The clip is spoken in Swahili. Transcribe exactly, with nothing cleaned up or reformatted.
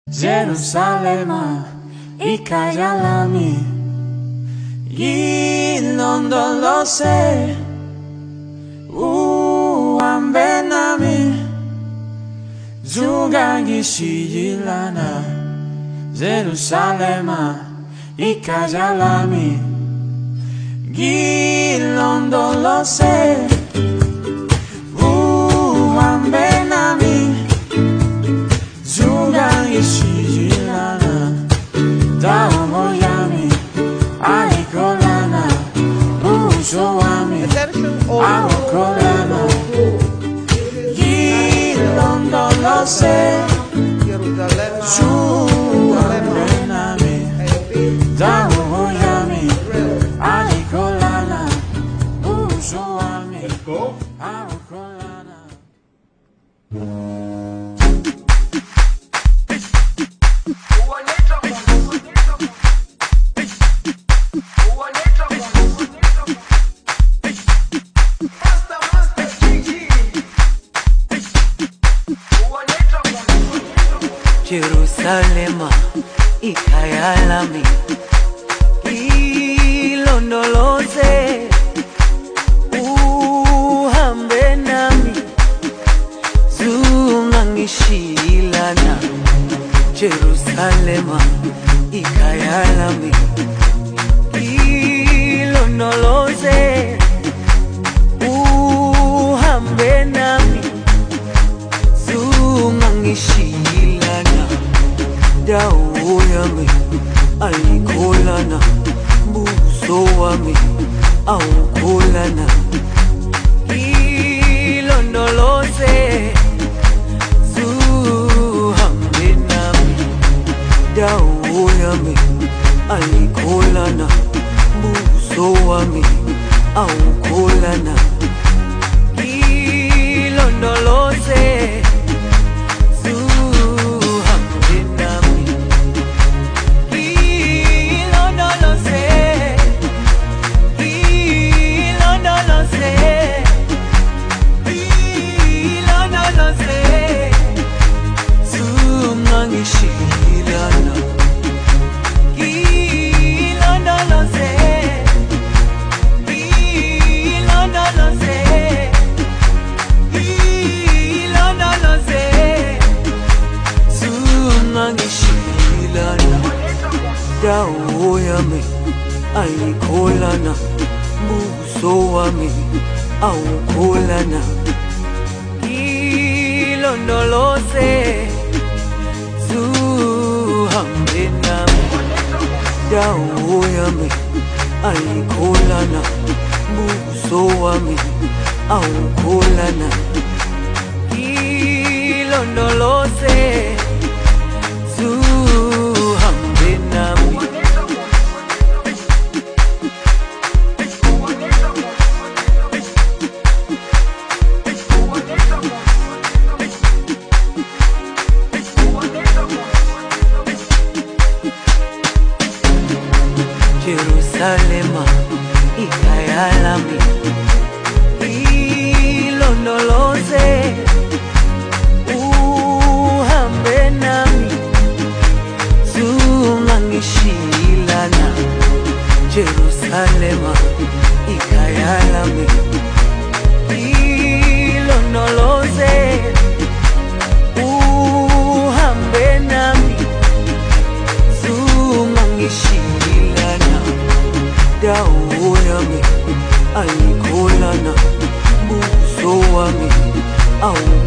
Jerusalema ikayalami ilondolose uhambe nami zungangishiyilana. Jerusalema ikayalami ilondolose uhambe nami zungangishiyilana. Dawo yami aikolana uso wami awokolana ilondolose uhambe nami. Dawo yami aikolana uso wami awokolana. Jerusalema ikayalami ilondoloze uhambe nami zungangishiyilana. Jerusalema ikayalami ilondoloze uhambe nami zungangishiyilana. Dawo yami aikolana buso wami awukolana ilondoloze zuhambe nami. Dawo yami aikolana buso wami awukolana ilondoloze Dawo yami aikolana buso wami awukolana ilondoloze zuhambe nami. Dawo yami aikolana buso wami awukolana ilondoloze zuhambe nami. Jerusalema ikayalami ilondoloze uhambe nami zungangishiyilana. Jerusalema ikayalami ilondoloze uhambe nami zungangishiyilana. Dawo yami aikolana buso wami awu